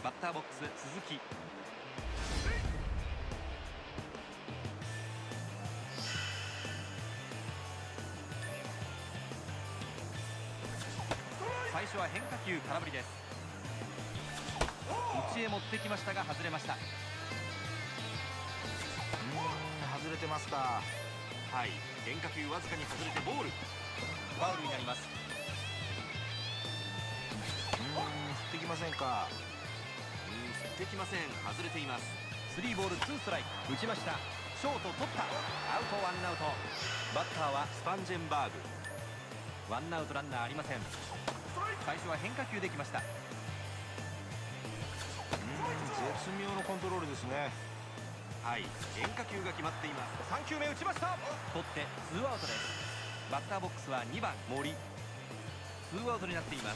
バッターボックス鈴木。最初は変化球空振りです。内へ持ってきましたが外れました。 外れてますか。 はい、変化球わずかに外れてボール。ファウルになります。 振ってきませんか。 振ってきません。外れています。3ボール2ストライク。打ちました。ショート取った。アウト、ワンアウト。バッターはスパンジェンバーグ。ワンアウトランナーありません。最初は変化球できました。 絶妙のコントロールですね。 はい、変化球が決まっています。3球目打ちました。取ってツーアウトです。バッターボックスは2番森。ツーアウトになっています。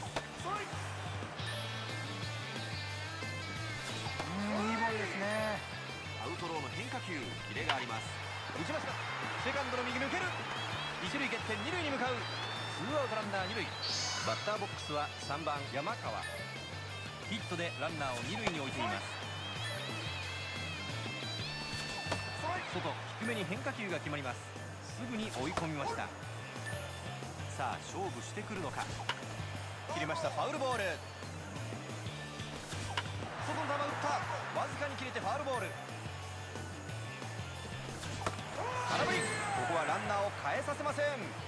いいボールですね。 アウトローの変化球、キレがあります。打ちました。セカンドの右抜ける。一塁蹴って二塁に向かう。ツーアウトランナー二塁。バッターボックスは3番山川。ヒットでランナーを二塁に置いています。外低めに変化球が決まります。すぐに追い込みました。さあ勝負してくるのか。切りました。ファウルボール。外の球打った。わずかに切れてファウルボール。空振り。ここはランナーを返させません。